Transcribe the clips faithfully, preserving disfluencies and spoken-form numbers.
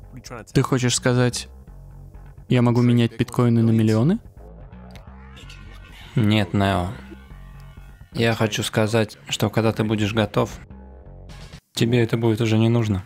Ты хочешь сказать, я могу менять биткоины на миллионы? Нет, Нео. Я хочу сказать, что когда ты будешь готов, тебе это будет уже не нужно.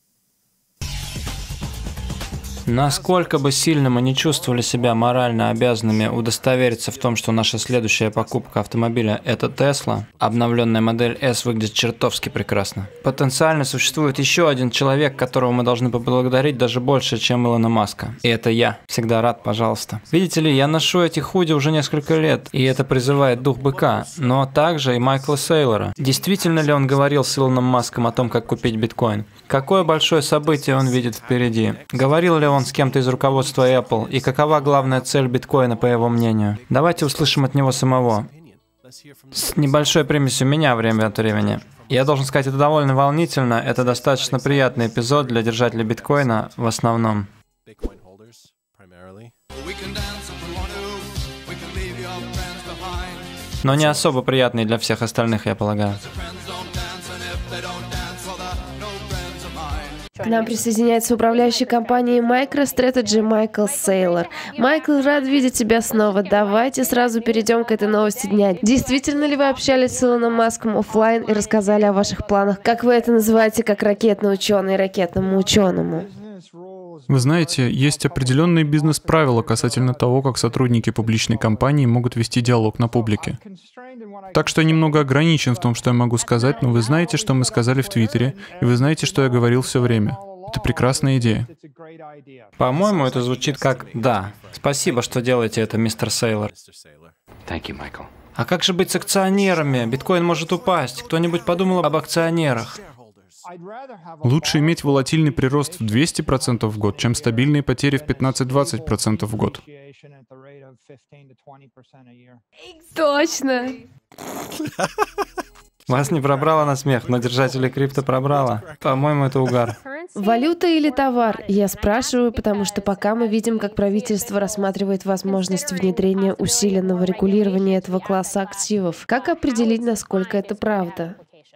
Насколько бы сильно мы не чувствовали себя морально обязанными удостовериться в том, что наша следующая покупка автомобиля – это Tesla, обновленная модель S выглядит чертовски прекрасно. Потенциально существует еще один человек, которого мы должны поблагодарить даже больше, чем Илона Маска. И это я. Всегда рад, пожалуйста. Видите ли, я ношу эти худи уже несколько лет, и это призывает дух быка, но также и Майкла Сейлора. Действительно ли он говорил с Илоном Маском о том, как купить биткоин? Какое большое событие он видит впереди? Говорил ли он с кем-то из руководства Apple? И какова главная цель биткоина, по его мнению? Давайте услышим от него самого. С небольшой примесью меня время от времени. Я должен сказать, это довольно волнительно, это достаточно приятный эпизод для держателей биткоина в основном. Но не особо приятный для всех остальных, я полагаю. К нам присоединяется управляющий компанией MicroStrategy Майкл Сейлор. Майкл, рад видеть тебя снова. Давайте сразу перейдем к этой новости дня. Действительно ли вы общались с Илоном Маском офлайн и рассказали о ваших планах, как вы это называете, как ракетный ученый ракетному ученому? Вы знаете, есть определенные бизнес-правила касательно того, как сотрудники публичной компании могут вести диалог на публике. Так что я немного ограничен в том, что я могу сказать, но вы знаете, что мы сказали в Твиттере, и вы знаете, что я говорил все время. Это прекрасная идея. По-моему, это звучит как «да». Спасибо, что делаете это, мистер Сейлор. А как же быть с акционерами? Биткоин может упасть. Кто-нибудь подумал об акционерах? Лучше иметь волатильный прирост в двести процентов в год, чем стабильные потери в пятнадцать-двадцать процентов в год. Точно! Вас не пробрало на смех, но держатели крипто пробрало. По-моему, это угар. Валюта или товар? Я спрашиваю, потому что пока мы видим, как правительство рассматривает возможность внедрения усиленного регулирования этого класса активов. Как определить, насколько это правда?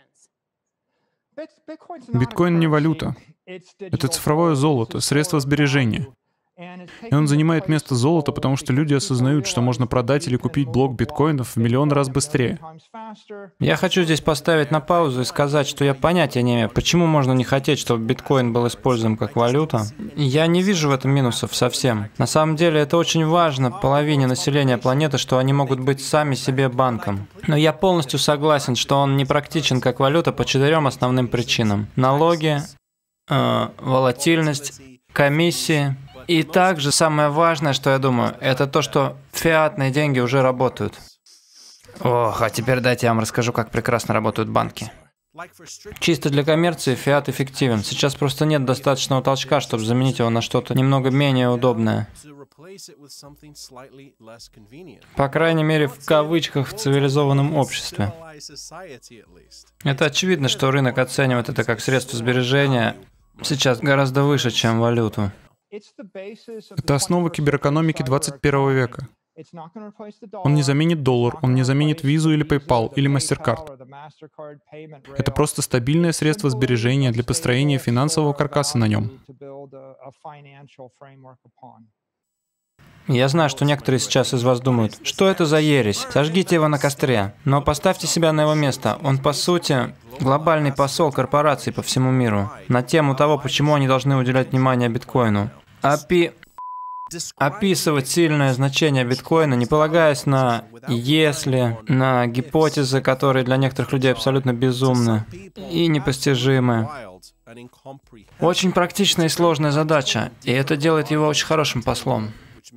Биткоин не валюта. Это цифровое золото, средство сбережения. И он занимает место золота, потому что люди осознают, что можно продать или купить блок биткоинов в миллион раз быстрее. Я хочу здесь поставить на паузу и сказать, что я понятия не имею, почему можно не хотеть, чтобы биткоин был использован как валюта. Я не вижу в этом минусов совсем. На самом деле это очень важно половине населения планеты, что они могут быть сами себе банком. Но я полностью согласен, что он не практичен как валюта по четырем основным причинам. Налоги, э, волатильность, комиссии. И также самое важное, что я думаю, это то, что фиатные деньги уже работают. Ох, а теперь дайте я вам расскажу, как прекрасно работают банки. Чисто для коммерции фиат эффективен. Сейчас просто нет достаточного толчка, чтобы заменить его на что-то немного менее удобное. По крайней мере, в кавычках, в цивилизованном обществе. Это очевидно, что рынок оценивает это как средство сбережения сейчас гораздо выше, чем валюту. Это основа киберэкономики двадцать первого века. Он не заменит доллар, он не заменит визу или PayPal или MasterCard. Это просто стабильное средство сбережения для построения финансового каркаса на нем. Я знаю, что некоторые сейчас из вас думают, что это за ересь, сожгите его на костре. Но поставьте себя на его место. Он, по сути, глобальный посол корпораций по всему миру на тему того, почему они должны уделять внимание биткоину. Опи... Описывать сильное значение биткоина, не полагаясь на «если», на гипотезы, которые для некоторых людей абсолютно безумны и непостижимы. Очень практичная и сложная задача, и это делает его очень хорошим послом.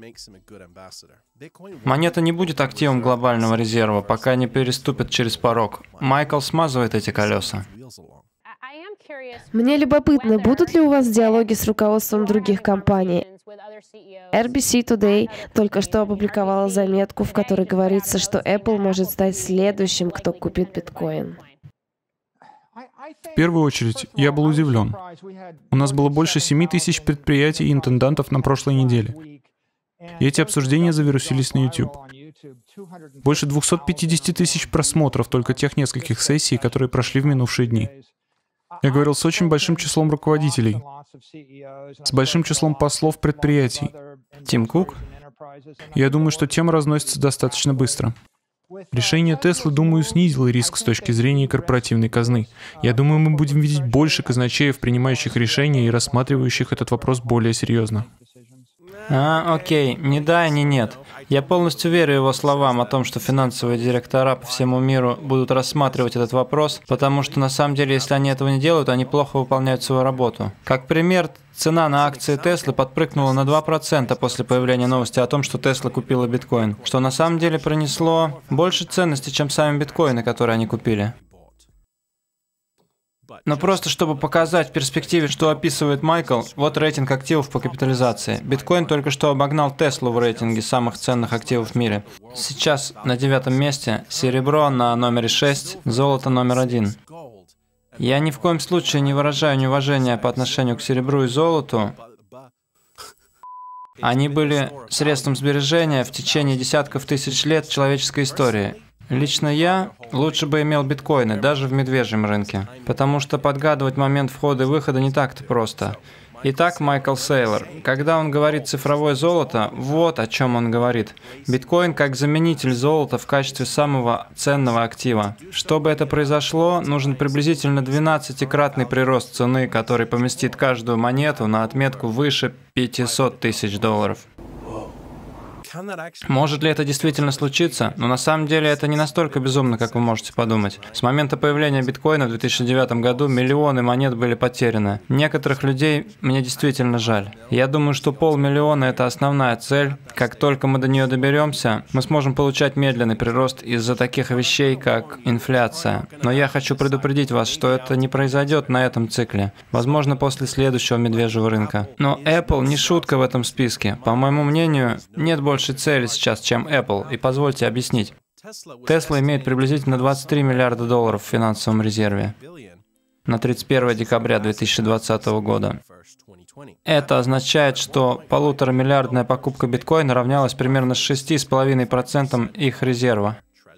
Монета не будет активом глобального резерва, пока не переступит через порог. Майкл смазывает эти колеса. Мне любопытно, будут ли у вас диалоги с руководством других компаний? эр би си Today только что опубликовала заметку, в которой говорится, что Apple может стать следующим, кто купит биткоин. В первую очередь, я был удивлен. У нас было больше семи тысяч предприятий и интендантов на прошлой неделе. И эти обсуждения завирусились на YouTube. Больше двухсот пятидесяти тысяч просмотров только тех нескольких сессий, которые прошли в минувшие дни. Я говорил с очень большим числом руководителей. с большим числом послов предприятий. Тим Кук? Я думаю, что тема разносится достаточно быстро. Решение Теслы, думаю, снизило риск с точки зрения корпоративной казны. Я думаю, мы будем видеть больше казначеев, принимающих решения и рассматривающих этот вопрос более серьезно. А, окей, ни да, ни нет. Я полностью верю его словам о том, что финансовые директора по всему миру будут рассматривать этот вопрос, потому что на самом деле, если они этого не делают, они плохо выполняют свою работу. Как пример, цена на акции Теслы подпрыгнула на два процента после появления новости о том, что Тесла купила биткоин, что на самом деле принесло больше ценности, чем сами биткоины, которые они купили. Но просто чтобы показать в перспективе, что описывает Майкл, вот рейтинг активов по капитализации. Биткоин только что обогнал Теслу в рейтинге самых ценных активов в мире. Сейчас на девятом месте, серебро на номере шесть, золото номер один. Я ни в коем случае не выражаю неуважения по отношению к серебру и золоту. Они были средством сбережения в течение десятков тысяч лет человеческой истории. Лично я лучше бы имел биткоины, даже в медвежьем рынке, потому что подгадывать момент входа и выхода не так-то просто. Итак, Майкл Сейлор, когда он говорит «цифровое золото», вот о чем он говорит. Биткоин как заменитель золота в качестве самого ценного актива. Чтобы это произошло, нужен приблизительно двенадцатикратный прирост цены, который поместит каждую монету на отметку выше пятисот тысяч долларов. Может ли это действительно случиться? Но на самом деле это не настолько безумно, как вы можете подумать. С момента появления биткоина в две тысячи девятом году миллионы монет были потеряны. Некоторых людей мне действительно жаль. Я думаю, что полмиллиона – это основная цель. Как только мы до нее доберемся, мы сможем получать медленный прирост из-за таких вещей, как инфляция. Но я хочу предупредить вас, что это не произойдет на этом цикле. Возможно, после следующего медвежьего рынка. Но Apple не шутка в этом списке. По моему мнению, нет больше цели сейчас, чем Apple, и позвольте объяснить. Tesla имеет приблизительно двадцать три миллиарда долларов в финансовом резерве на тридцать первое декабря две тысячи двадцатого года. Это означает, что полуторамиллиардная покупка биткоина равнялась примерно шести с половиной процентам их резерва.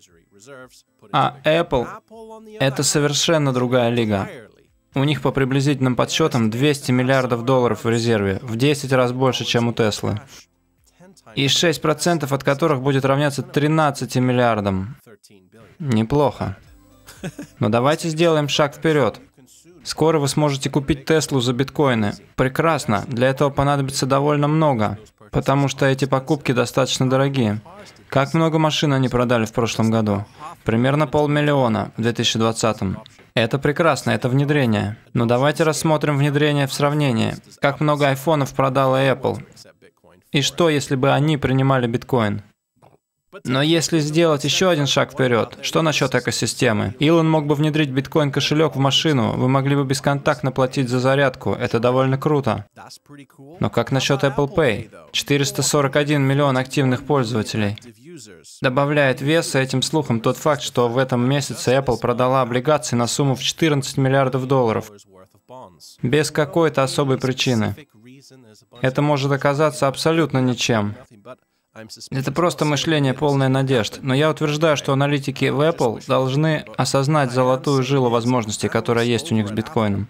А Apple – это совершенно другая лига. У них по приблизительным подсчетам двести миллиардов долларов в резерве, в десять раз больше, чем у Теслы. И шесть процентов от которых будет равняться тринадцати миллиардам. Неплохо. Но давайте сделаем шаг вперед. Скоро вы сможете купить Теслу за биткоины. Прекрасно, для этого понадобится довольно много, потому что эти покупки достаточно дорогие. Как много машин они продали в прошлом году? Примерно полмиллиона в две тысячи двадцатом. Это прекрасно, это внедрение. Но давайте рассмотрим внедрение в сравнении. Как много айфонов продала Apple? И что, если бы они принимали биткоин? Но если сделать еще один шаг вперед, что насчет экосистемы? Илон мог бы внедрить биткоин-кошелек в машину, вы могли бы бесконтактно платить за зарядку, это довольно круто. Но как насчет Apple Pay? четыреста сорок один миллион активных пользователей. Добавляет веса этим слухам тот факт, что в этом месяце Apple продала облигации на сумму в четырнадцать миллиардов долларов. Без какой-то особой причины. Это может оказаться абсолютно ничем. Это просто мышление, полное надежд. Но я утверждаю, что аналитики в Apple должны осознать золотую жилу возможностей, которая есть у них с биткоином.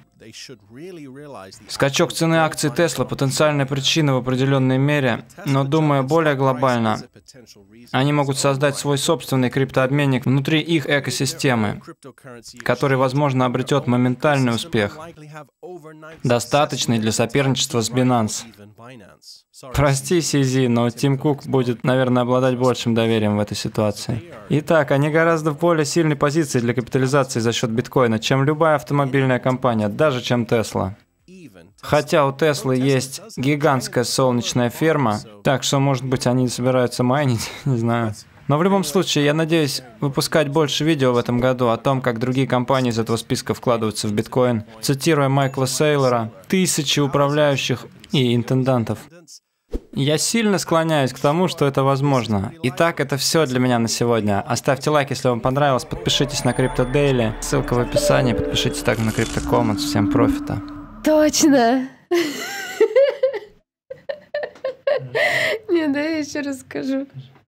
Скачок цены акций Tesla – потенциальная причина в определенной мере, но, думаю, более глобально, они могут создать свой собственный криптообменник внутри их экосистемы, который, возможно, обретет моментальный успех, достаточный для соперничества с Binance. Прости, Си Зи, но Тим Кук будет, наверное, обладать большим доверием в этой ситуации. Итак, они гораздо в более сильной позиции для капитализации за счет биткоина, чем любая автомобильная компания, даже чем Tesla. Хотя у Теслы есть гигантская солнечная ферма, так что, может быть, они собираются майнить, не знаю. Но в любом случае, я надеюсь выпускать больше видео в этом году о том, как другие компании из этого списка вкладываются в биткоин. Цитируя Майкла Сейлора, тысячи управляющих и интендантов. Я сильно склоняюсь к тому, что это возможно. Итак, это все для меня на сегодня. Оставьте лайк, если вам понравилось, подпишитесь на Crypto Daily, ссылка в описании, подпишитесь также на Crypto Commons, всем профита. Точно! Не, да я еще расскажу.